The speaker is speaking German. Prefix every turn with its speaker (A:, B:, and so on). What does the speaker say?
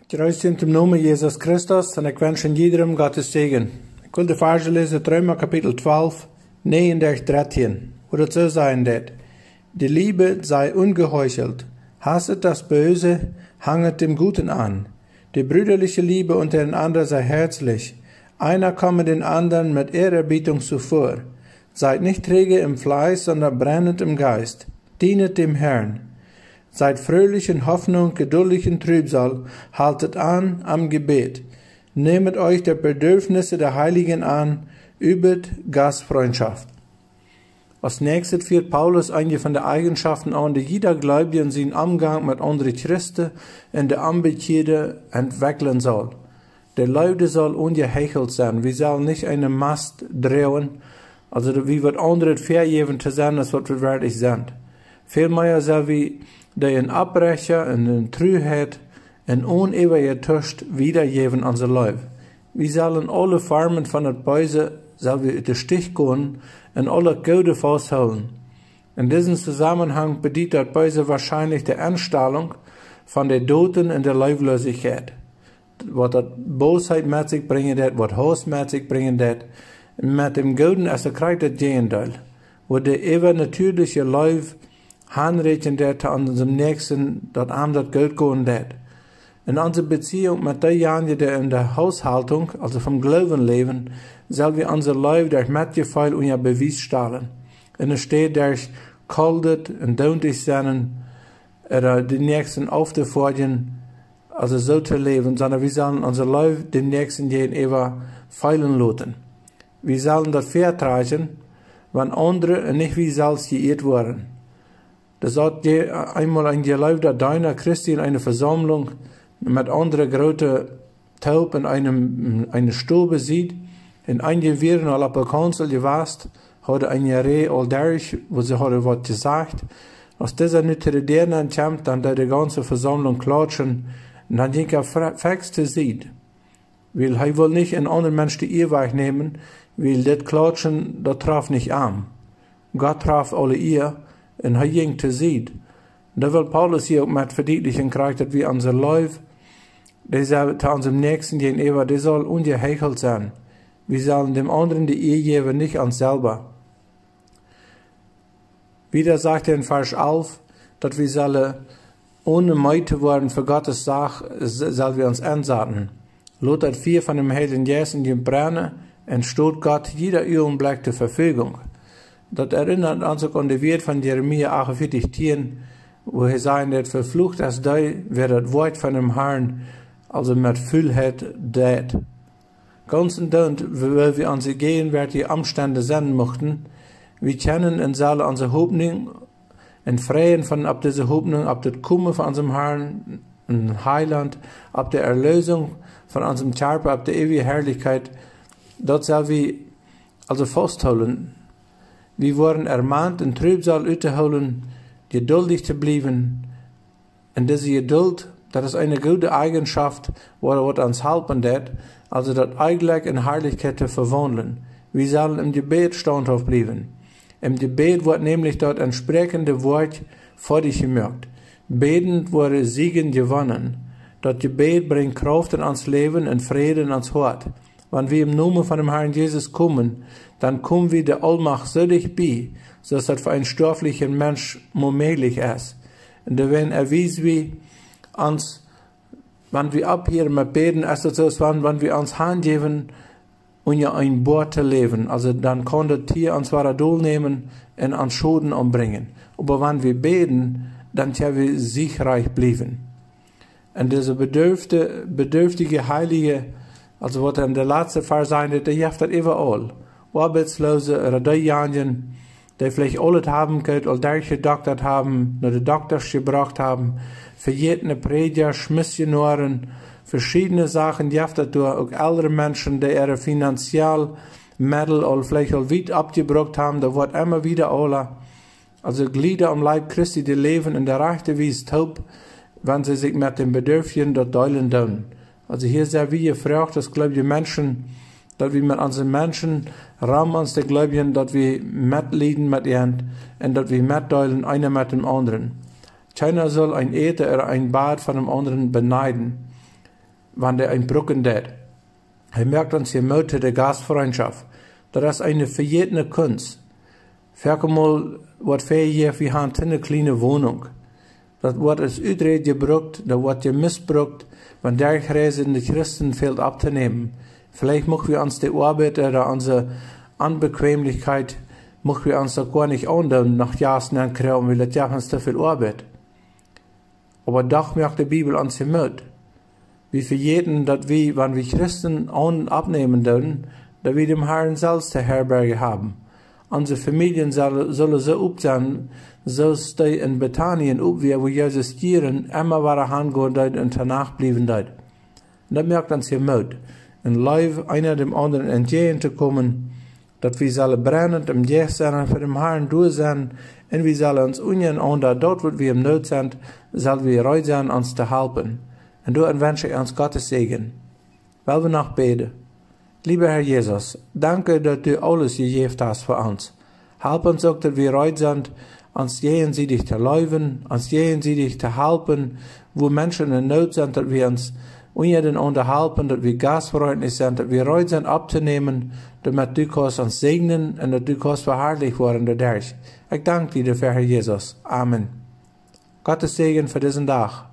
A: Gereist in dem Namen Jesus Christus en ik wens iedereen Gottes Segen. Ik wil de verse lezen, Römer kapitel 12, 39, 13, wo het so sein wird. Die Liebe sei ungeheuchelt, hasset das Böse, hanget dem Guten an. Die brüderliche Liebe untereinander sei herzlich, einer komme den anderen mit Ehrerbietung zuvor. Seid nicht träge im Fleiß, sondern brennend im Geist. Dienet dem Herrn. Seid fröhlich in Hoffnung, geduldig in Trübsal, haltet an am Gebet. Nehmet euch der Bedürfnisse der Heiligen an, übet Gastfreundschaft. Als nächstes führt Paulus einige von den Eigenschaften an, die jeder Gläubige in seinem Umgang mit anderen Christen in der Ambition entwickeln soll. Der Leute soll ungeheuchelt sein. Wir sollen nicht eine Mast drehen, also wie wird andere vergeben zu sein, als was wir wirklich sind. Vielmehr soll wir den Abbrecher und den Trüheit und unewige Tust wiedergeben an unser Leben. Wir sollen alle Formen von der Böse, sollen wir in den Stich gehen und alle Gute festhalten. In diesem Zusammenhang bedient das Böse wahrscheinlich die Anstellung von der Toten in der Leiblosigkeit. Was das Bosheit mit sich bringen wird, was Hass mit sich bringen wird, mit dem Guten als kriegt das Gegenteil. Wo der übernatürliche Leib handreichen wird an unserem Nächsten, dat ihm das Geld gehen wird. In unserer Beziehung mit derjenigen, der in der Haushaltung, also vom Glauben leben, soll wir unser Leib durch Mitgefühl und ja Beweis stellen. Und es steht durch kaltet und däuntig sein, oder den Nächsten aufzufordern, also so zu leben, sondern wir sollen unser Leib den Nächsten gegenüber feilen lassen. Wir sollen das vertragen, wenn andere nicht wie selbst geirrt wurden. Da sagt einmal ein geleibter Diener Christi in einer Versammlung mit anderen großen Taub in eine Stube sieht, in einige Viren al op Konsul gewast, hatte ein Jahre allderisch, wo sie hatte was gesagt. Als dieser nicht zu den kommt, dann die ganze Versammlung klatschen, und dann ging er fix zu sieht. Weil er will nicht einen anderen Menschen die Irrweg nehmen, weil das Klatschen, das traf nicht an. Gott traf alle ihr, und er ging zu sieht. Da will Paulus hier auch mit verdeutlichen kriegt, dass wir unser Leib, der soll zu unserem Nächsten gegenüber, der soll ungeheuchelt sein. Wir sollen dem anderen die Ehe geben, nicht uns selber. Wieder sagt er in Vers 11, dass wir sollen ohne Meute werden für Gottes Sache, sollen wir uns einsetzen. Lothar 4 von dem Heiligen Geist in brennen, und steht Gott jeder Augenblick zur Verfügung. Das erinnert uns auch an die Wort von Jeremia 48, 10, wo er sagt, dass verflucht ist der, wer das Wort von dem Herrn, also mit Füllheit tät. Ganz und dann, weil wir unsere gegenwärtigen Umstände sehen möchten, wir kennen und sollen unsere Hoffnung und freien von ab dieser Hoffnung, ab das Kommen von unserem Herrn, ein Heiland, ab der Erlösung von unserem Körper, ab der ewigen Herrlichkeit, dort sollen wir also festhalten. Wir wurden ermahnt, in Trübsal auszuholen, geduldig zu bleiben. Und diese Geduld, das ist eine gute Eigenschaft, wo uns helfen wird, also das eigentlich in Herrlichkeit zu verwandeln. Wir sollen im Gebet standhaft bleiben. Im Gebet wird nämlich dort entsprechende Wort vor dich gemerkt. Betend wurde Siegen gewonnen. Das Gebet bringt Kraft in uns Leben und Frieden in uns Hort. Wenn wir im Namen von dem Herrn Jesus kommen, dann kommen wir der Allmacht so dicht bei, dass das für einen stofflichen Mensch möglich ist. Und wenn erwies wir uns, wenn wir abhören mit Beten, ist es so, wenn wir uns hingeben, und ja ein Wort zu leben. Also dann kann das Tier uns zwar nehmen und an Schulden umbringen. Aber wenn wir beten, dann können wir siegreich bleiben. Und diese bedürftige Heilige, also was in der letzten Vers sein wird, der hilft das überall. Arbeitslose oder diejenigen, die vielleicht alles haben können, all der gedoktert haben, nur die Doktors gebracht haben, für jeden Prediger, Missionaren, verschiedene Sachen, die haben auch ältere Menschen, die ihre finanziell Mittel oder vielleicht auch weit abgebrockt haben, da wird immer wieder alle, also Glieder am Leib Christi, die leben in der Rechte wie es taub, wenn sie sich mit den Bedürfnissen dort teilen tun. Also hier sehr wie gefragt, dass gläubige Menschen, dass wir mit unseren Menschen, Raum uns der Gläubigen, dass wir mitleiden mit ihnen und dass wir mitteilen, einer mit dem anderen. Keiner soll ein Äther oder ein Bad von dem anderen beneiden. wann der ein Brücken tät. Er merkt uns hier Mut der Gastfreundschaft. Das ist eine verjetene Kunst. Verkemal, wat wir hier, wir haben eine kleine Wohnung. Das wird als Utrecht gebraucht, das wird gemissbraucht, wenn der Reise in die Christen fehlt abzunehmen. Vielleicht machen wir uns die Arbeit oder unsere Unbequemlichkeit, machen wir uns da gar nicht andauern, nach Jahren kriegen, weil das ja uns zu viel Arbeit. Aber doch macht die Bibel uns hier mit. Wie für jeden, dass wir, wenn wir Christen abnehmen dürfen, dass wir dem Herrn selbst der Herberge haben. Unsere Familien sollen so up sein, so stehen in Bethanien up, wie wo Jesus stieren, immer wieder hingehen und danach bleiben dort. Und das merkt uns hier Mut. In live einer dem anderen entgegen zu kommen, dass wir sollen brennend im Jech sein, für den Herrn durch sein, und wir sollen uns unien und dort, wo wir im Not sind, sollen wir bereit sein, uns zu helfen. Und du wünsche ich uns Gottes Segen. Weil wir noch beten. Lieber Herr Jesus, danke, dass du alles gegeben hast für uns. Help uns auch, dass wir bereit sind, uns gegenseitig zu leuven, uns gegenseitig zu helfen, wo Menschen in Not sind, dass wir uns unten unterhalten, dass wir gastfreundlich sind, dass wir bereit sind abzunehmen, damit du kannst uns segnen und dass du kannst verherrlicht werden dadurch. Ich danke dir dafür, Herr Jesus. Amen. Gottes Segen für diesen Tag.